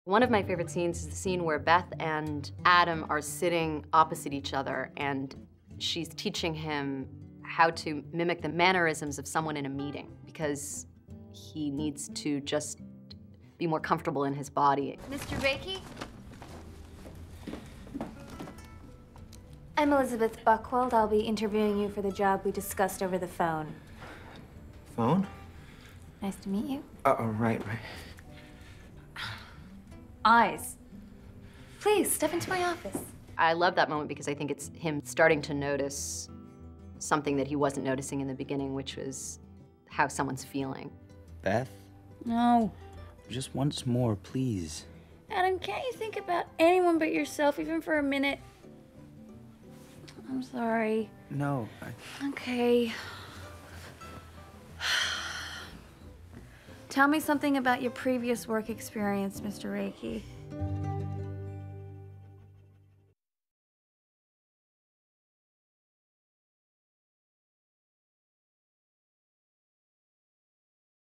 One of my favorite scenes is the scene where Beth and Adam are sitting opposite each other, and she's teaching him how to mimic the mannerisms of someone in a meeting, because he needs to just be more comfortable in his body. Mr. Bakey? I'm Elizabeth Buchwald. I'll be interviewing you for the job we discussed over the phone. Phone? Nice to meet you. Right. Eyes. Please, step into my office. I love that moment because I think it's him starting to notice something that he wasn't noticing in the beginning, which was how someone's feeling. Beth? No. Just once more, please. Adam, can't you think about anyone but yourself, even for a minute? I'm sorry. No, Okay. Tell me something about your previous work experience, Mr. Reiki.